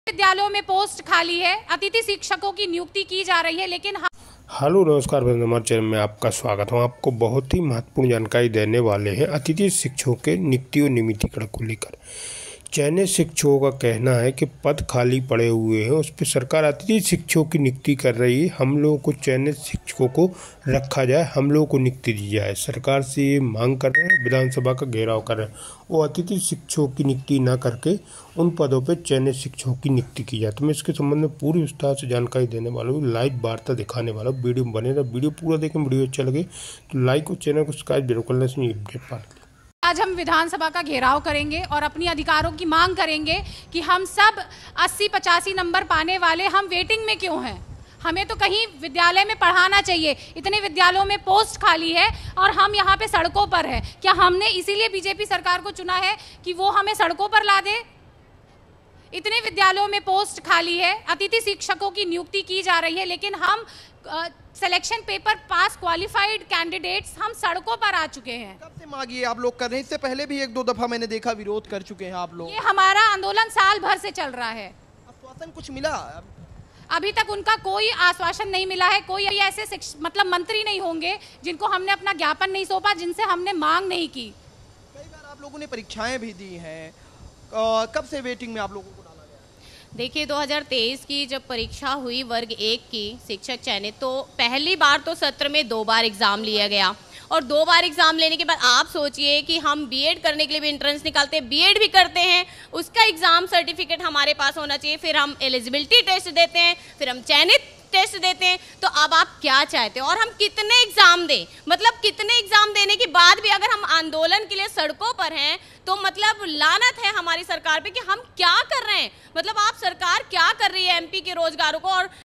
विद्यालयों में पोस्ट खाली है, अतिथि शिक्षकों की नियुक्ति की जा रही है, लेकिन हेलो नमस्कार, हमारे चैनल में आपका स्वागत है। आपको बहुत ही महत्वपूर्ण जानकारी देने वाले हैं अतिथि शिक्षकों के नियुक्ति और नियमितीकरण को लेकर। चयनित शिक्षकों का कहना है कि पद खाली पड़े हुए हैं, उस पर सरकार अतिथि शिक्षकों की नियुक्ति कर रही है। हम लोगों को चयनित शिक्षकों को रखा जाए, हम लोगों को नियुक्ति दी जाए। सरकार से ये मांग कर रहे हैं, विधानसभा का घेराव कर रहे हैं। वो अतिथि शिक्षकों की नियुक्ति ना करके उन पदों पर चयनित शिक्षकों की नियुक्ति की जाए। तो मैं इसके संबंध में पूरी विस्तार से जानकारी देने वाला हूँ, लाइव वार्ता दिखाने वाला हूँ। वीडियो बने रहा, वीडियो पूरा देखें। वीडियो अच्छा लगे तो लाइक और चैनल को सब्सक्राइब जरूर करना। इसमें अपडेट पा आज हम विधानसभा का घेराव करेंगे और अपनी अधिकारों की मांग करेंगे कि हम सब 80-85 नंबर पाने वाले हम वेटिंग में क्यों हैं। हमें तो कहीं विद्यालय में पढ़ाना चाहिए। इतने विद्यालयों में पोस्ट खाली है और हम यहाँ पे सड़कों पर है। क्या हमने इसीलिए बीजेपी सरकार को चुना है कि वो हमें सड़कों पर ला दे? इतने विद्यालयों में पोस्ट खाली है, अतिथि शिक्षकों की नियुक्ति की जा रही है, लेकिन हम selection paper pass qualified candidates हम सड़कों पर आ चुके हैं। कब से मांग ये आप लोग कर रहे हैं? इससे पहले भी 1-2 दफा मैंने देखा विरोध कर चुके हैं आप लोग। ये हमारा आंदोलन साल भर से चल रहा है। आश्वासन कुछ मिला? अभी तक उनका कोई आश्वासन नहीं मिला है। कोई ऐसे मतलब मंत्री नहीं होंगे जिनको हमने अपना ज्ञापन नहीं सौंपा, जिनसे हमने मांग नहीं की। कई बार आप लोगों ने परीक्षाएं भी दी हैं, कब से वेटिंग में आप लोगों को? देखिए 2023 की जब परीक्षा हुई वर्ग 1 की शिक्षक चयनित, तो पहली बार तो सत्र में 2 बार एग्ज़ाम लिया गया और 2 बार एग्ज़ाम लेने के बाद आप सोचिए कि हम बीएड करने के लिए भी एंट्रेंस निकालते हैं, बीएड भी करते हैं, उसका एग्ज़ाम सर्टिफिकेट हमारे पास होना चाहिए, फिर हम एलिजिबिलिटी टेस्ट देते हैं, फिर हम चयनित टेस्ट देते हैं। तो अब आप क्या चाहते हैं और हम कितने एग्जाम दें? मतलब कितने एग्जाम देने के बाद भी अगर हम आंदोलन के लिए सड़कों पर हैं तो मतलब लानत है हमारी सरकार पे कि हम क्या कर रहे हैं। मतलब आप सरकार क्या कर रही है एमपी के रोजगारों को और